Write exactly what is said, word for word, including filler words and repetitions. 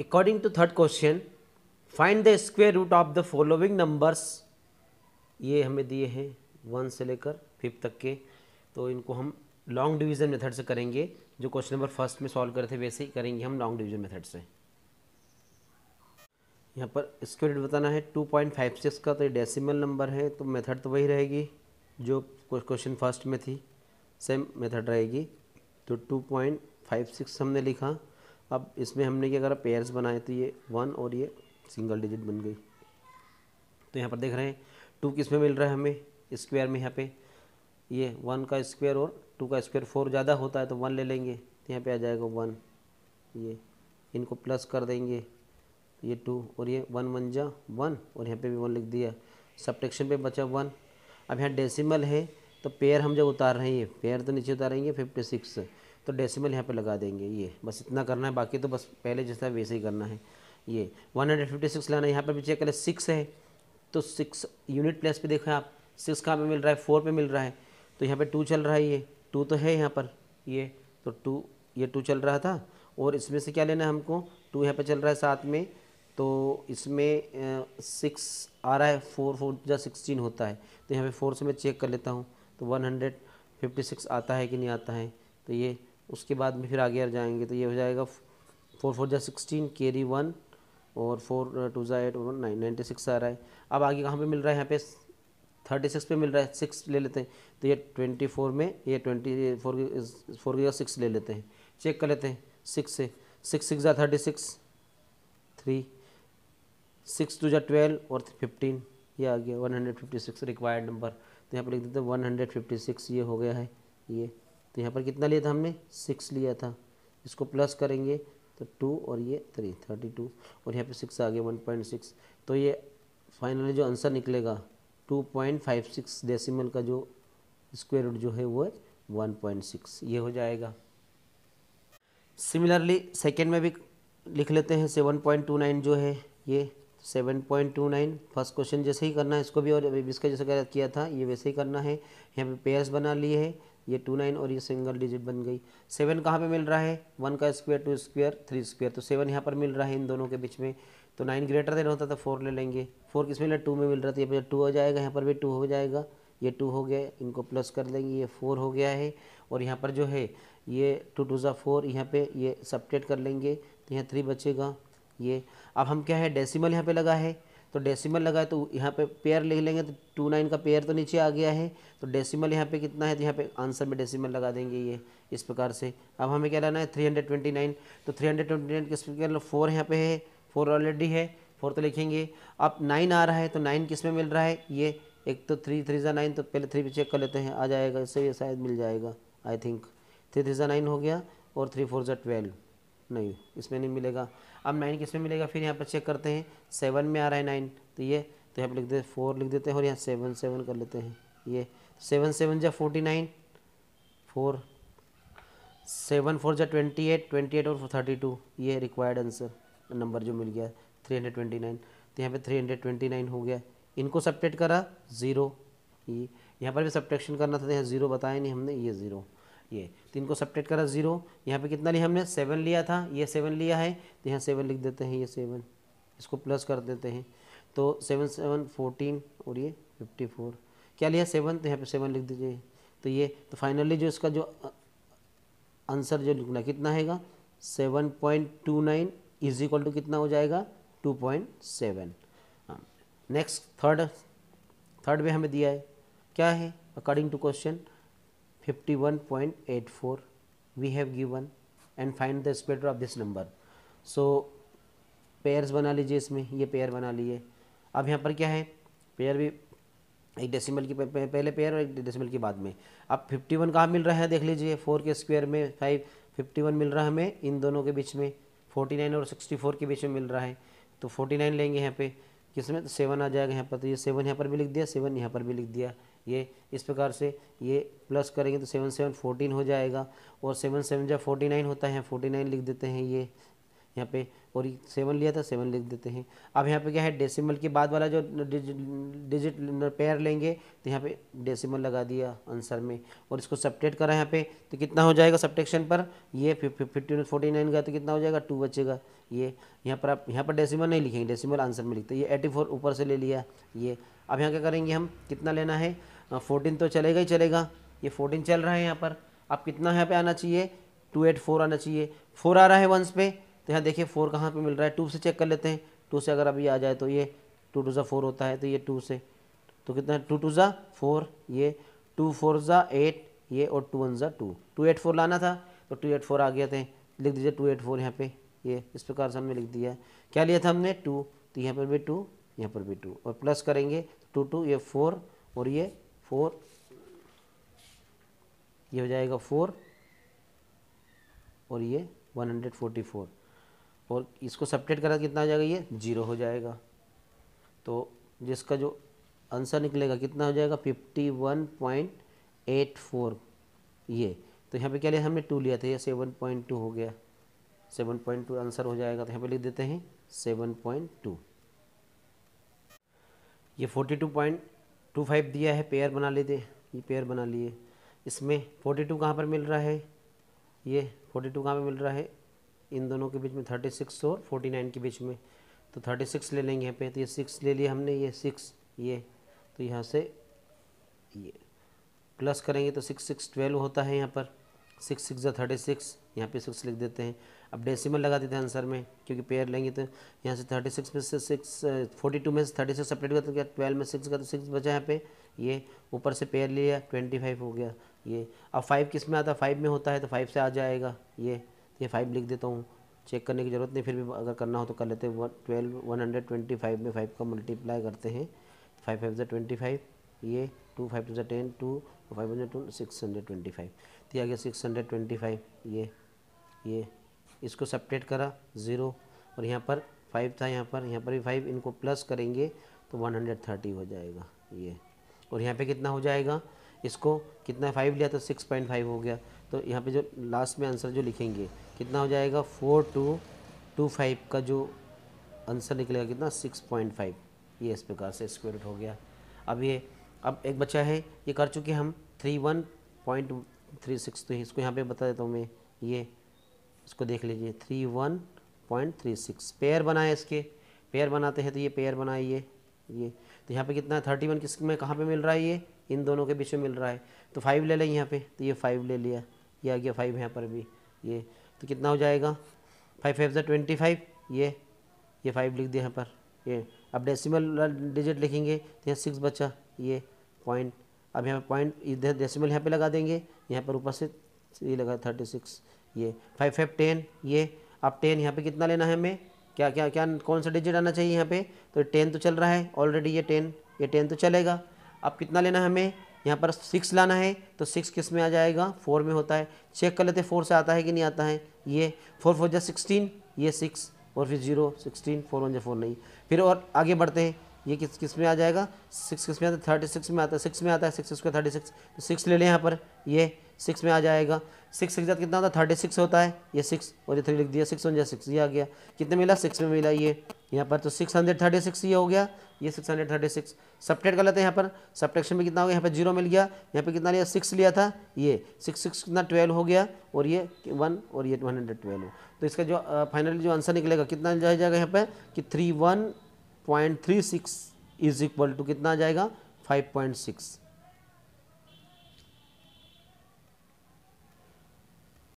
According to third question, find the square root of the following numbers. ये हमें दिए हैं वन से लेकर फिफ्थ तक के, तो इनको हम लॉन्ग डिवीज़न मेथड से करेंगे। जो क्वेश्चन नंबर फर्स्ट में सॉल्व करे थे वैसे ही करेंगे हम लॉन्ग डिवीज़न मेथड से। यहाँ पर स्क्वायर रूट बताना है टू पॉइंट फाइव सिक्स का, तो ये डेसिमल नंबर है तो मेथड तो वही रहेगी जो क्वेश्चन फर्स्ट में थी, सेम मेथड रहेगी। तो टू पॉइंट फाइव सिक्स हमने लिखा। अब इसमें हमने क्या करा, पेयर्स बनाए, तो ये वन और ये सिंगल डिजिट बन गई। तो यहाँ पर देख रहे हैं टू किस में मिल रहा है हमें, स्क्वायर में। यहाँ पे ये वन का स्क्वायर और टू का स्क्वायर फोर ज़्यादा होता है तो वन ले लेंगे, तो यहाँ पे आ जाएगा वन। ये इनको प्लस कर देंगे, ये टू और ये वन वन जा वन, और यहाँ पे भी वन लिख दिया। सब्ट्रैक्शन पे बचा वन। अब यहाँ डेसिमल है तो पेयर हम जब उतार रहे हैं, ये पेयर तो नीचे उतारेंगे फिफ्टी सिक्स, तो डेसिमल यहाँ पे लगा देंगे। ये बस इतना करना है, बाकी तो बस पहले जैसा वैसे ही करना है। ये वन हंड्रेड फिफ्टी सिक्स लाना है। यहाँ पर भी चेक करें सिक्स है तो सिक्स यूनिट प्लेस पे देखा आप, सिक्स कहाँ पे मिल रहा है, फोर पे मिल रहा है। तो यहाँ पे टू चल रहा है, ये टू तो है यहाँ पर, ये तो टू, ये टू चल रहा था। और इसमें से क्या लेना है हमको, टू यहाँ पे चल रहा है साथ में, तो इसमें सिक्स आ रहा है, फोर फोर जा सिक्सटीन होता है। तो यहाँ पे फोर से मैं चेक कर लेता हूँ, तो वन हंड्रेड फिफ्टी सिक्स आता है कि नहीं आता है। तो ये उसके बाद में फिर आगे आ जाएंगे, तो ये हो जाएगा फोर फोर जा सिक्सटीन, कैरी वन, और फोर टू जा eight, one nine ninety six आ रहा है। अब आगे कहाँ पे मिल रहा है, यहाँ पे थर्टी सिक्स पे मिल रहा है, सिक्स ले लेते हैं। तो ये ट्वेंटी फोर में ये ट्वेंटी फोर की फोर की सिक्स ले लेते हैं, चेक कर लेते हैं सिक्स से। सिक्स सिक्स जा thirty six, three six two जा ट्वेल्व और फिफ्टीन, ये आ गया one hundred fifty six required number. तो यहाँ पर लिख देते हैं वन हंड्रेड फिफ्टी सिक्स, ये हो गया है ये। तो यहाँ पर कितना लिया था हमने, सिक्स लिया था। इसको प्लस करेंगे तो टू और ये थ्री, थर्टी टू, और यहाँ पे सिक्स आ गया वन पॉइंट सिक्स। तो ये फाइनली जो आंसर निकलेगा two point five six decimal का जो स्क्वायर रूट जो है वो है वन पॉइंट सिक्स, ये हो जाएगा। सिमिलरली सेकेंड में भी लिख लेते हैं सेवन पॉइंट टू नाइन जो है ये, seven point two nine first question जैसे ही करना है इसको भी, और इसका जैसे किया था ये वैसे ही करना है। यहाँ पे पेयर्स बना लिए है, ये टू नाइन और ये सिंगल डिजिट बन गई। सेवन कहाँ पे मिल रहा है, वन का square two square three square, तो सेवन यहाँ पर मिल रहा है इन दोनों के बीच में। तो नाइन ग्रेटर देन होता तो फोर ले लेंगे, फोर किस में मिला, टू में मिल रहा था, ये टू हो जाएगा, यहाँ पर भी टू हो जाएगा, ये टू हो गया, इनको प्लस कर देंगे, ये फोर हो गया है। और यहाँ पर जो है ये टू टू ज़ा फोर, यहाँ पे ये सब्ट्रैक्ट कर लेंगे तो यहाँ थ्री बचेगा। ये अब हम क्या है, डेसिमल यहाँ पे लगा है, तो डेसिमल लगा है तो यहाँ पे पेयर लिख लेंगे, तो टू नाइन का पेयर तो नीचे आ गया है, तो डेसिमल यहाँ पे कितना है, तो यहाँ पे आंसर में डेसिमल लगा देंगे ये इस प्रकार से। अब हमें क्या लाना है, थ्री हंड्रेड ट्वेंटी नाइन, तो थ्री हंड्रेड ट्वेंटी नाइन किस में, फोर यहाँ पे है, फोर ऑलरेडी है, फोर तो लिखेंगे। अब नाइन आ रहा है तो नाइन किस में मिल रहा है, ये एक तो थ्री थ्री ज़ा नाइन, तो पहले थ्री पे चेक कर लेते हैं, आ जाएगा, इससे ये शायद मिल जाएगा आई थिंक। थ्री थ्री ज़ा नाइन हो गया और थ्री फोर ज़ा ट्वेल्व, नहीं इसमें नहीं मिलेगा। अब नाइन किस में मिलेगा, फिर यहाँ पर चेक करते हैं, सेवन में आ रहा है नाइन, तो ये तो यहाँ पर लिख देते हैं फोर लिख देते हैं, और यहाँ सेवन सेवन कर लेते हैं, ये सेवन सेवन जा forty nine, four seven four जा ट्वेंटी एट, ट्वेंटी एट और थर्टी टू, ये रिक्वायर्ड आंसर नंबर जो मिल गया थ्री हंड्रेड ट्वेंटी नाइन। तो यहाँ पे थ्री हंड्रेड ट्वेंटी नाइन हो गया, इनको सब्ट्रैक्ट करा ज़ीरो, ये यहाँ पर भी सब्ट्रैक्शन करना था, यहाँ ज़ीरो बताया नहीं हमने, ये ज़ीरो, ये तो इनको सब्ट्रैक्ट करा ज़ीरो। यहाँ पे कितना लिया हमने, सेवन लिया था, ये सेवन लिया है, तो यहाँ सेवन लिख देते हैं, ये सेवन, इसको प्लस कर देते हैं, तो सेवन सेवन फोर्टीन और ये फिफ्टी फोर, क्या लिया सेवन, तो यहाँ पे सेवन लिख दीजिए। तो ये तो फाइनली जो इसका जो आंसर जो लिखना कितना हैगा, seven point two nine is equal to कितना हो जाएगा, two point seven. Next third third में हमें दिया है क्या है, according to question fifty one point eight four we have given and find the square root of this number. So pairs बना लीजिए, इसमें ये पेयर बना लिए। अब यहाँ पर क्या है, पेयर भी एक डेसिमल की पहले पेयर और एक डेसिमल की बाद में। अब फिफ्टी वन कहाँ मिल रहा है, देख लीजिए, फोर के स्क्वायर में फाइव, फिफ्टी वन मिल रहा है हमें इन दोनों के बीच में, फोर्टी नाइन और सिक्सटी फोर के बीच में मिल रहा है, तो फोर्टी नाइन लेंगे यहाँ पे, किसमें, तो सेवन आ जाएगा यहाँ पर, तो ये सेवन यहाँ पर भी लिख दिया, सेवन यहाँ पर भी लिख दिया, ये इस प्रकार से ये प्लस करेंगे तो सेवन सेवन फोर्टीन हो जाएगा, और सेवन सेवन जब फोर्टी नाइन होता है, फोर्टी नाइन लिख देते हैं ये यहाँ पे, और सेवन लिया था, सेवन लिख देते हैं। अब यहाँ पे क्या है, डेसिमल के बाद वाला जो डिजिट पेयर लेंगे तो यहाँ पे डेसिमल लगा दिया आंसर में, और इसको सब्ट्रैक्ट करा यहाँ पे तो कितना हो जाएगा सब्ट्रैक्शन पर, ये फिफ्टीन फोर्टी नाइन गया तो कितना हो जाएगा, टू बचेगा। ये यहाँ पर आप यहाँ पर डेसिमल नहीं लिखेंगे, डेसिमल आंसर में लिखते हैं। ये एटी फोर ऊपर से ले लिया ये। अब यहाँ क्या करेंगे हम, कितना लेना है, फोर्टीन तो चलेगा ही चलेगा, ये फोर्टीन चल रहा है यहाँ पर। अब कितना यहाँ पे आना चाहिए, टू एट फोर आना चाहिए। फोर आ रहा है वंस पे, तो यहाँ देखिए फोर कहाँ पे मिल रहा है, टू से चेक कर लेते हैं। टू से अगर अभी आ जाए तो ये टू टू ज़ा फोर होता है, तो ये टू से तो कितना, टू टू ज़ा फोर, ये टू फोर ज़ा एट, ये और टू वन ज़ा टू, टू एट फोर लाना था तो टू एट फोर आ गया थे, लिख दीजिए टू एट फोर यहाँ पे। ये इस प्रकार से हमने लिख दिया। क्या लिया था हमने, टू, तो यहाँ पर भी टू, यहाँ पर भी टू, और प्लस करेंगे टू टू, ये फोर और ये फोर, ये हो जाएगा फोर और ये वन हंड्रेड फोर्टी फोर, और इसको सब्ट्रैक्ट करा कितना आ जाएगा, ये जीरो हो जाएगा। तो जिसका जो आंसर निकलेगा कितना हो जाएगा, fifty one point eight four. ये तो यहाँ पे क्या लिया हमने, टू लिया था, ये सेवन पॉइंट टू हो गया, सेवन पॉइंट टू आंसर हो जाएगा। तो यहाँ पे लिख देते हैं सेवन पॉइंट टू। ये forty two point two five दिया है, पेयर बना लेते, ये पेयर बना लिए। इसमें फोर्टी टू कहाँ पर मिल रहा है, ये फोर्टी टू कहाँ पे मिल रहा है, इन दोनों के बीच में, थर्टी सिक्स और फोर्टी नाइन के बीच में। तो थर्टी सिक्स ले लेंगे यहाँ पे, तो ये सिक्स ले लिया हमने, ये सिक्स, ये तो यहाँ से ये प्लस करेंगे तो सिक्स सिक्स ट्वेल्व होता है यहाँ पर, सिक्स सिक्स थर्टी सिक्स, यहाँ पे सिक्स लिख देते हैं। अब डेसिमल लगा देते हैं आंसर में, क्योंकि पेयर लेंगे तो यहाँ से थर्टी सिक्स में से सिक्स, फोर्टी टू में से थर्टी सिक्स सपरेट हुआ तो क्या, ट्वेल्व में सिक्स का तो सिक्स बचा यहाँ पे, ये ऊपर से पेयर लिया, ट्वेंटी फाइव हो गया ये। अब फाइव किस में आता है, फाइव में होता है, तो फाइव से आ जाएगा ये, ये फाइव लिख देता हूँ, चेक करने की ज़रूरत नहीं, फिर भी अगर करना हो तो कर लेते हैं। Twelve one hundred twenty five में फाइव का मल्टीप्लाई करते हैं, फाइव फाइव ज़ा ट्वेंटी फाइव, ये टू फाइव टू ज़ा ten, two five hundred two six hundred twenty five, तो आ गया सिक्स हंड्रेड ट्वेंटी फाइव। ये ये इसको सब्ट्रैक्ट करा ज़ीरो, और यहाँ पर फाइव था, यहाँ पर यहाँ पर भी फाइव, इनको प्लस करेंगे तो वन हंड्रेड थर्टी हो जाएगा ये। और यहाँ पे कितना हो जाएगा, इसको कितना फाइव लिया तो सिक्स पॉइंट फाइव हो गया। तो यहाँ पे जो लास्ट में आंसर जो लिखेंगे कितना हो जाएगा, फोर टू टू फाइव का जो आंसर निकलेगा कितना, सिक्स पॉइंट फाइव। ये इस प्रकार से स्क्वायर रूट हो गया। अब ये अब एक बच्चा है, ये कर चुके हम three one point three six, तो इसको यहाँ पे बता देता हूँ मैं, ये इसको देख लीजिए, three one point three six pair बनाए, इसके पेयर बनाते हैं तो ये पेयर बनाए, ये ये तो यहाँ पे कितना है, थर्टी वन किस में कहाँ पे मिल रहा है, ये इन दोनों के बीच में मिल रहा है, तो फाइव ले लें यहाँ पे, तो ये फाइव ले लिया, ये आ गया फाइव यहाँ पर भी, ये तो कितना हो जाएगा, फाइव फाइव ज़ा ट्वेंटी फाइव, ये ये फाइव लिख दिया यहाँ पर ये। अब डेसिमल डिजिट लिखेंगे तो यहाँ सिक्स बचा, ये पॉइंट, अब यहाँ पे पॉइंट इधर डेसिमल यहाँ पे लगा देंगे, यहाँ पर ऊपर से ये लगा थर्टी सिक्स, ये फाइव फाइव टेन, ये अब टेन यहाँ पे कितना लेना है हमें, क्या क्या क्या कौन सा डिजिट आना चाहिए यहाँ पे, तो टेन तो चल रहा है ऑलरेडी, ये टेन ये टेन तो चलेगा। अब कितना लेना है हमें, यहाँ पर सिक्स लाना है, तो सिक्स किस में आ जाएगा, फोर में होता है, चेक कर लेते हैं फोर से आता है कि नहीं आता है, ये फोर फोर जा सिक्सटीन, ये सिक्स और फिर जीरो सिक्सटीन, फोर वन जा फोर नहीं। फिर और आगे बढ़ते हैं, ये किस किस में आ जाएगा, सिक्स किस में आता है, थर्टी सिक्स में आता है, सिक्स में आता है, सिक्स स्क्वायर थर्टी सिक्स, तो सिक्स ले लें यहाँ पर, ये सिक्स में आ जाएगा, सिक्स के साथ कितना होता है, थर्टी सिक्स होता है, ये सिक्स और ये थ्री लिख दिया, सिक्स वन जा सिक्स, ये आ गया, कितने मिला, सिक्स में मिला ये यहाँ पर, तो सिक्स हंड्रेड थर्टी सिक्स ये हो गया, ये six hundred thirty six subtract कर लेते हैं यहाँ पर, सब्ट्रैक्शन में कितना हो गया, यहाँ पर जीरो मिल गया, यहाँ पे कितना लिया, सिक्स लिया था, ये सिक्स सिक्स कितना ट्वेल्व हो गया, और ये वन और ये वन हंड्रेड ट्वेल्व, तो इसका जो फाइनली जो आंसर निकलेगा कितना जाएगा यहाँ पर कि three one point three six is equal to कितना आ जाएगा, फाइव पॉइंट सिक्स।